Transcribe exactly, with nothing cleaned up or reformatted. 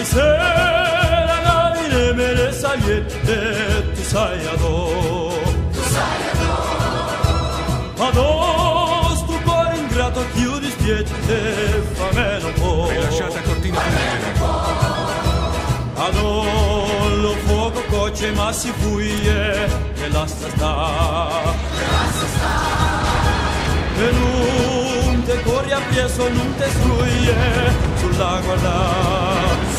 sera navine me le sagliette, tu sai adò, tu sai adò, adò sto cuore ingrato chiudi spiette, fa meno un po', rilasciata cortina adò lo fuoco coce ma si fuie, e la sta sta, e non te corri appresso, non te struie, sulla guarda.